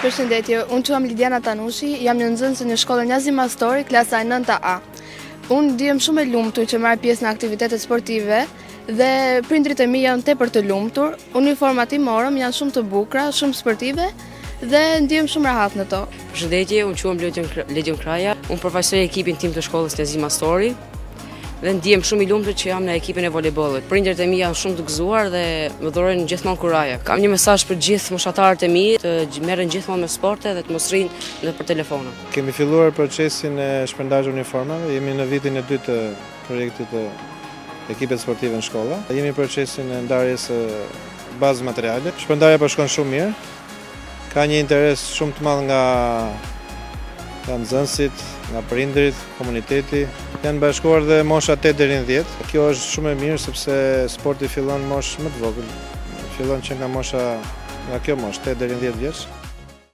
Përshëndetje, unë quam Lidiana Tanushi, jam një nxënëse në shkollën Nazim Astori, klasa 9A. Unë ndihem shumë e lumtur që marr pjesë në aktivitetet sportive dhe prindrit e mi janë tepër të lumtur. Uniformat i morëm janë shumë të bukura, shumë sportive dhe ndihem shumë rahat në to. Përshëndetje, unë quam Ledion Kraja, unë përfaqësoj ekipin tim të shkollës Nazim Astori dhe ndihem shumë i lumtur që jam në ekipin e voleybollit. Prindërit e mi janë shumë të gëzuar dhe më dhurojnë gjithmonë kuraje. Kam një mesazh për gjithë moshatarët e mi të merren gjithmonë me sporte dhe të mos rrinë në për telefona. Kemi filluar procesin e shpërndarjes uniformave, jemi në vitin e dytë të projektit të ekipet sportive në shkolla. Jemi në procesin e ndarjes së bazë materiale. Shpërndarja po shkon shumë mirë. Ka një interes shumë të madh nga nxënësit, nga prindërit, komuniteti. Janë bashkuar dhe mosha 8 deri në 10. Kjo është shumë e mirë sepse sporti fillon moshë më të vogël. Fillon që nga kjo moshë 8 deri në 10 vjeç.